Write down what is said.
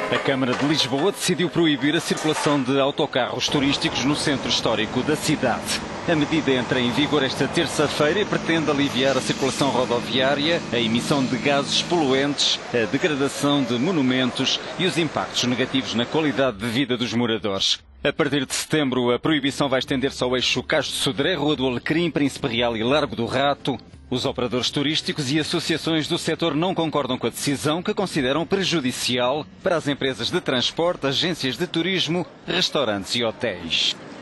A Câmara de Lisboa decidiu proibir a circulação de autocarros turísticos no centro histórico da cidade. A medida entra em vigor esta terça-feira e pretende aliviar a circulação rodoviária, a emissão de gases poluentes, a degradação de monumentos e os impactos negativos na qualidade de vida dos moradores. A partir de setembro, a proibição vai estender-se ao eixo Cais de Sodré, Rua do Alecrim, Príncipe Real e Largo do Rato. Os operadores turísticos e associações do setor não concordam com a decisão, que consideram prejudicial para as empresas de transporte, agências de turismo, restaurantes e hotéis.